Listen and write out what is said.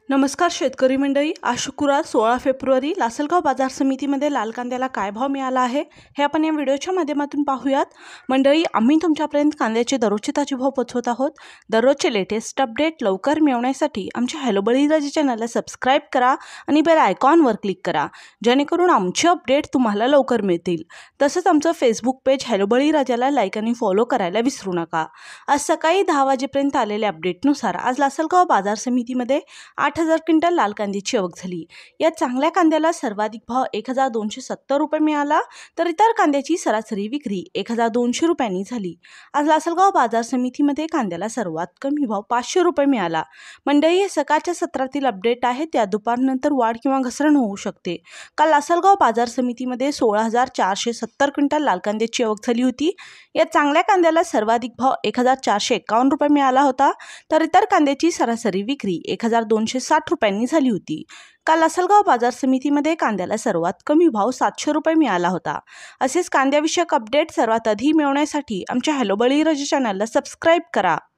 नमस्कार शेतकरी मंडळी, आज शुक्रवार 16 फेब्रुवारी लासलगाव बाजार समितीमध्ये लाल कांद्याला काय भाव मिळाला आहे हे आपण या व्हिडिओच्या माध्यमातून पाहूयात। मंडळी, आम्ही तुमच्यापर्यंत कांद्याचे दररोजचे ताजे भाव पोहोचवत आहोत। दररोजचे लेटेस्ट अपडेट लवकर मिळवण्यासाठी आमच्या हॅलो बळीराजा चॅनलला सबस्क्राइब करा आणि बेल आयकॉनवर क्लिक करा, जेणेकरून आमचे अपडेट तुम्हाला लवकर मिळतील। तसंच आमचं फेसबुक पेज हॅलो बळीराजाला लाईक आणि फॉलो करायला विसरू नका। आज सकाळी 10 वाजेपर्यंत आलेल्या अपडेटनुसार आज लासलगाव बाजार समितीमध्ये 8,000 क्विंटल लाल कांद्याची आवक झाली। या चांगल्या कांद्याला सर्वाधिक भाव 1,270 रुपये मिळाला, तर इतर कांद्याची सरासरी विक्री 1,200 रुपयांनी झाली। आज लासलगाव बाजार समितीमध्ये कांद्याला सर्वात कमी भाव 500 रुपये मिळाला। मंडळी, हे सकाळच्या सत्रातील अपडेट आहे, त्या दुपारनंतर वाढ किंवा घसरण होऊ शकते। काल लासलगाव बाजार समितीमध्ये 16,470 क्विंटल लाल कांद्याची आवक झाली होती। या चांगल्या कांद्याला सर्वाधिक भाव 1,451 रुपये मिळाला होता, तर इतर कांद्याची सरासरी विक्री 1,260 रुपयांनी झाली होती। काल लासलगाव बाजार समितीमध्ये कांद्याला सर्वात कमी भाव 700 रुपये मिळाला होता। असेच कांद्याविषयक अपडेट सर्वात आधी मिळवण्यासाठी आमच्या हॅलो बळीराजा चॅनलला सबस्क्राइब करा।